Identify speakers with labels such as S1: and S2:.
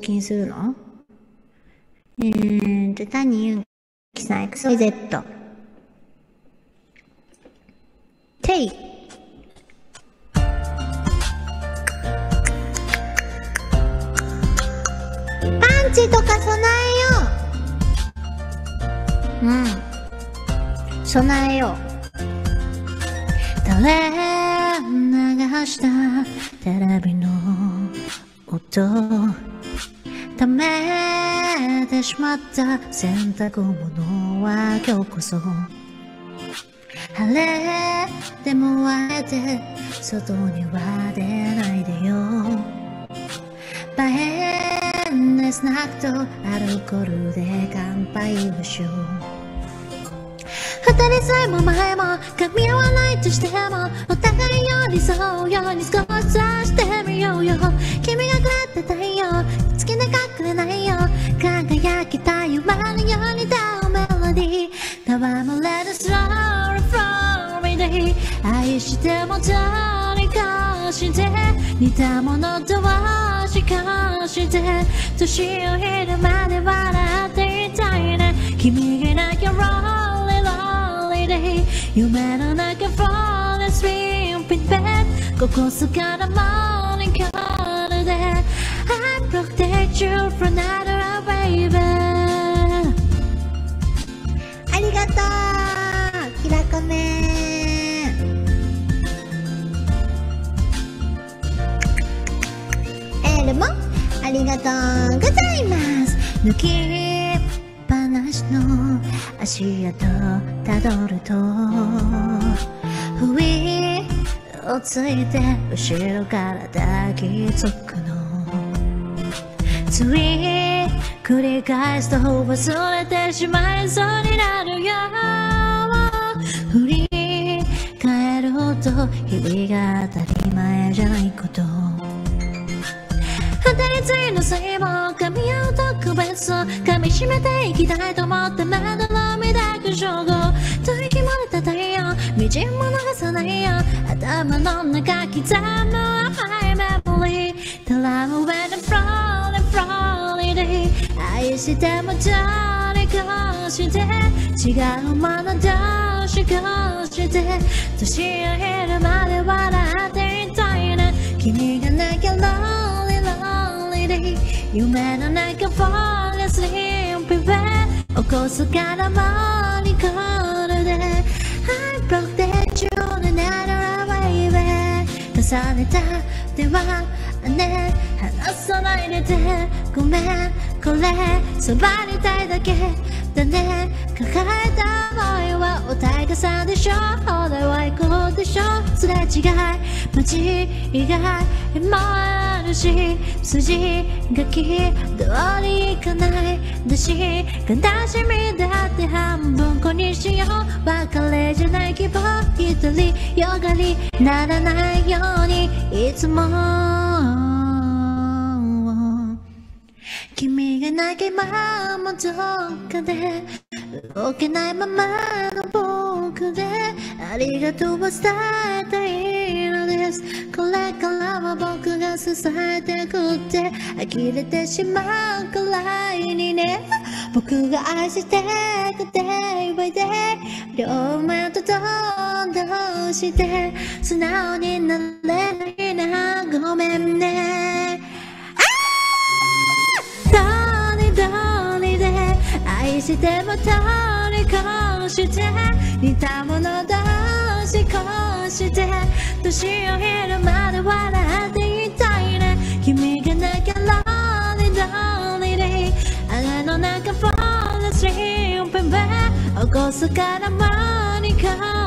S1: 近するの？谷ゆきさん XYZ。てい。パンチとか備えよう。備えよう。垂れ流したテレビの音、溜めてしまった洗濯物は今日こそ晴れでもあえて外には出ないでよ。映えないスナックとアルコールで乾杯をしよう。二人さえも前も噛み合わないとしてもお互い寄り添うように少しずつしてみようよ。君がくれた太陽好きで隠れないよ。輝きた夢のように歌うメロディー戯れるスローフローリディ愛してもどうにかして似たものとはしかして年を経るまで笑っていたいね。君がいなきゃ夢の中 fall asleep in bed ここすからモーニングコールで I protect you from another baby。 ありがとうきらこめ。エールもありがとうございます。抜き話の足跡たどると不意をついて後ろから抱きつくの。つい繰り返すと忘れてしまいそうになるよ。振り返るほど日々が当たり前じゃないこと二人ついのせいも噛み合う特別を噛み締めていきたいと思ってまだのみだけ称号と息漏れた太陽みじんも逃さないよ。頭の中刻む甘いメモリーたらむ上でフローリフローリで愛してもどうにかして違うものどうしかして年を経るまで笑っていたいね。君がなきゃ夢の中 fall asleep in bed 起こすからモーニングコールで I protect you no matter baby 重ねた手はね離さないでてごめんこれそばにいたいだけだね。抱えた想いはお互いさでしょお題は行こうでしょすれ違い間違いもあるし筋がき通りいかないだし悲しみだって半分こにしよう。別れじゃない希望一人よがりならないようにいつも君がなきゃもどっかで動けないままの僕でありがとうを伝えたいのです。これからは僕が支えてくって呆れてしまうくらいにね。僕が愛してくて祝いで両目とどんどんして素直になれないなごめんね。愛しても通り越して似たもの同士こうして年を経るまで笑っていたいね。君がなきゃローリーローリーで穴の中 fall asleep in bed 起こすからモーニングコール